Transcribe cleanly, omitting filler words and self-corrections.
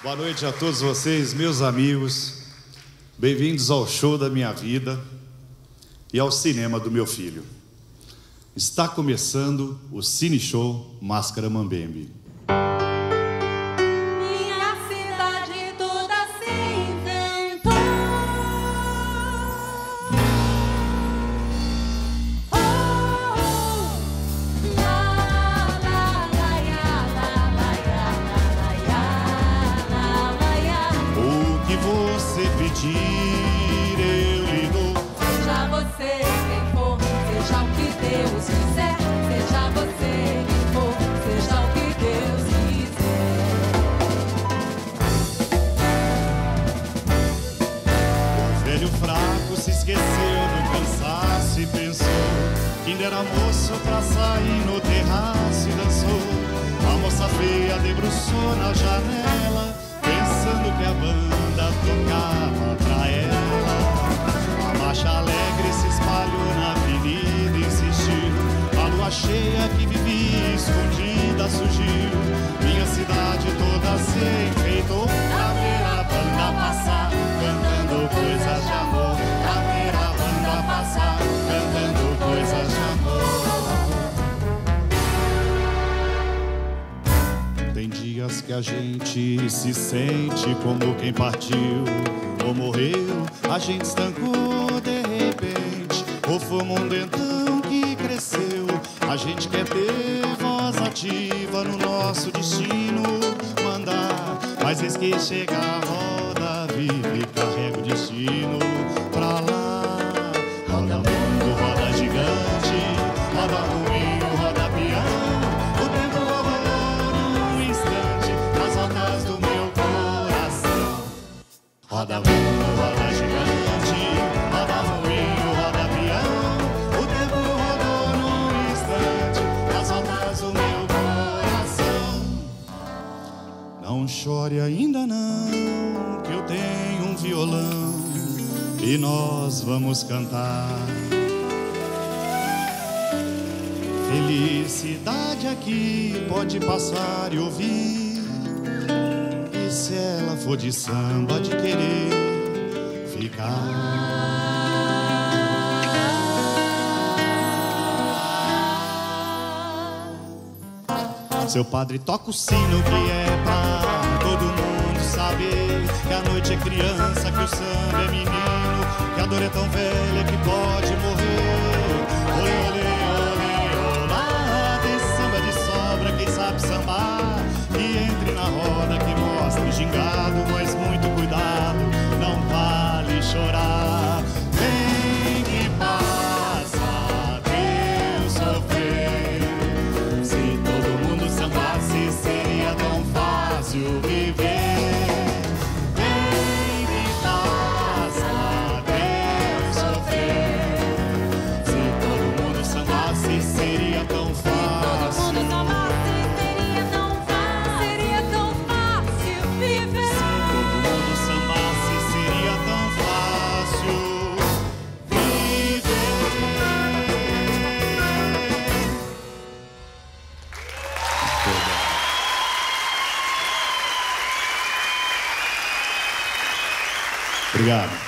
Boa noite a todos vocês, meus amigos. Bem-vindos ao show da minha vida e ao cinema do meu filho. Está começando o Cine Show Máscara Mambembe. Minha cidade toda se inventou. Oh, la la la ya, la la ya, la ya, la ya. O que você pedir, eu lhe dou. Seja você quem for, seja o que Deus quiser. Seja você quem for, seja o que Deus quiser. O velho fraco se esqueceu do cansaço e pensou que ainda era moço pra sair no terraço e dançou. A moça feia debruçou na janela, pensando que a banda tocava pra ela. A marcha alegre se espalhou na avenida e insistiu. A lua cheia que vivia escondida surgiu. Minha cidade toda se enfeitou pra ver a banda passar, cantando coisas de amor. Pra ver a banda passar, cantando coisas de amor. Tem dias que a gente se sente como quem partiu ou morreu. A gente estancou de repente, ou foi um mundo então que cresceu. A gente quer ter voz ativa no nosso destino, mandar, mas eis que chega a roda viva e carrega o destino pra lá. Roda mundo, roda gigante, roda moinho, roda peão. O tempo rolou num instante nas rodas do meu coração. Roda mundo, roda gigante, roda moinho, roda peão. O tempo rodou num instante nas rodas do meu coração. Não chore ainda não, que eu tenho um violão e nós vamos cantar. Felicidade aqui pode passar e ouvir. E se ela for de samba, de querer ficar. Seu padre toca o sino que é pra todo mundo saber que a noite é criança, que o samba é menino, que a dor é tão velha que pode morrer. Olê, olê, olê, olá, tem samba de sobra, quem sabe sambar, que entre na roda, que mostre gingado, mas muito cuidado, não vale chorar. Vem que passa, Deus sofrer. Se todo mundo sambasse, seria tão fácil viver. Vem que passa, Deus sofrer. Se todo mundo sambasse, seria tão fácil. Seria tão fácil viver. Se todo mundo sambasse, seria tão fácil viver. Obrigado.